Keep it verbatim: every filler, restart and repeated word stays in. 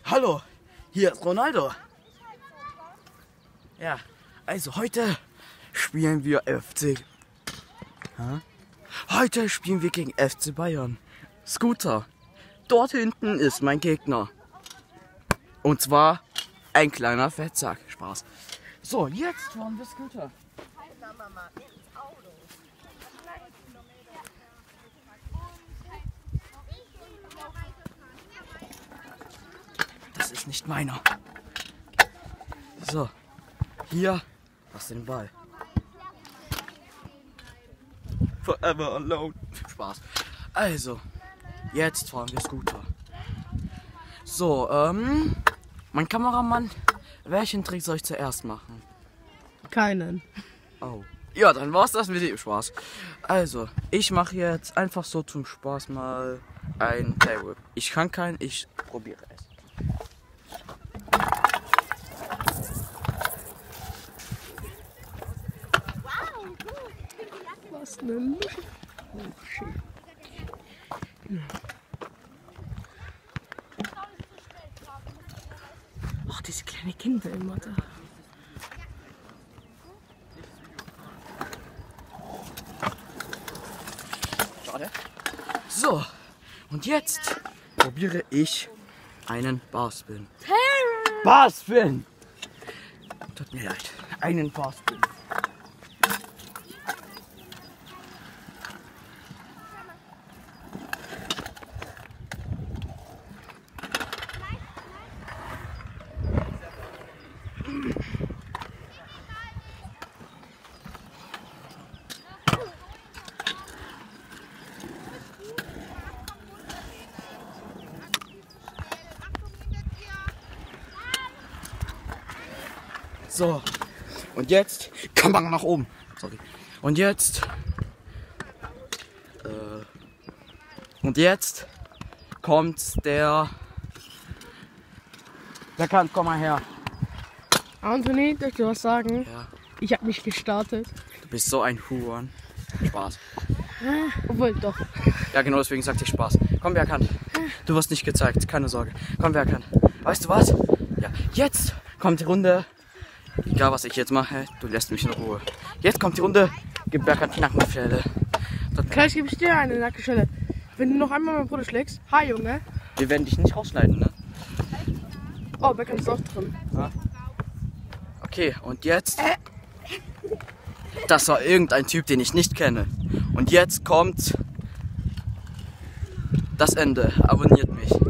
Hallo, hier ist Ronaldo. Ja, also heute spielen wir F C. Hä? Heute spielen wir gegen F C Bayern. Scooter. Dort hinten ist mein Gegner. Und zwar ein kleiner Fettsack. Spaß. So, jetzt fahren wir Scooter. Das ist nicht meiner. So, hier hast du den Ball. Forever alone. Spaß. Also, jetzt fahren wir Scooter. So, ähm, mein Kameramann, welchen Trick soll ich zuerst machen? Keinen. Oh. Ja, dann war's das mit dem Spaß. Also, ich mache jetzt einfach so zum Spaß mal ein Tailwhip. Ich kann keinen, ich probiere es. Was denn? Oh, shit. Ach, diese kleine Kinder immer da. Schade. So, und jetzt probiere ich einen Barspin. Barspin! Tut mir leid, einen Barspin. So, und jetzt, komm mal nach oben. Sorry. Und jetzt, äh, und jetzt kommt der, wer kann, komm mal her. Anthony, darf ich dir was sagen? Ja. Ich habe nicht gestartet. Du bist so ein Huren. Spaß. Obwohl, doch. Ja, genau deswegen sagte ich Spaß. Komm, wer kann. Du wirst nicht gezeigt, keine Sorge. Komm, wer kann. Weißt du was? Ja, jetzt kommt die Runde. Egal, was ich jetzt mache, du lässt mich in Ruhe. Jetzt kommt die Runde. Gib Berkan Nackenstelle. Gleich gebe ich dir eine Nackenstelle. Wenn du noch einmal meinen Bruder schlägst. Hi, Junge. Wir werden dich nicht rausschneiden, ne? Oh, Berkan ist auch drin. Ja. Okay, und jetzt? Das war irgendein Typ, den ich nicht kenne. Und jetzt kommt das Ende. Abonniert mich.